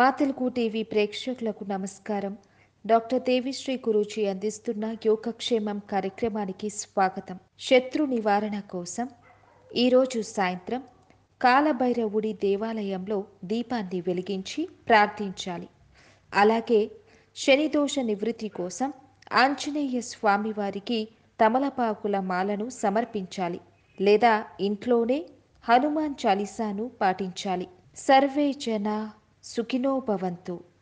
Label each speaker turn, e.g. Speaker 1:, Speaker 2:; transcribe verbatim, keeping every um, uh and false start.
Speaker 1: మా తెలుగు టీవీ ప్రేక్షకులకు నమస్కారం. డాక్టర్ దేవిశ్రీ గురూజీ అందిస్తున్న యోగక్షేమం కార్యక్రమానికి స్వాగతం. శత్రు నివారణ కోసం ఈరోజు సాయంత్రం కాలభైరవుడి దేవాలయంలో దీపాన్ని వెలిగించి ప్రార్థించాలి. అలాగే శనిదోష నివృత్తి కోసం ఆంజనేయ స్వామివారికి తమలపాకుల మాలను సమర్పించాలి లేదా ఇంట్లోనే హనుమాన్ చాలీసాను పాటించాలి. సర్వే జన సుఖినో భవంతు.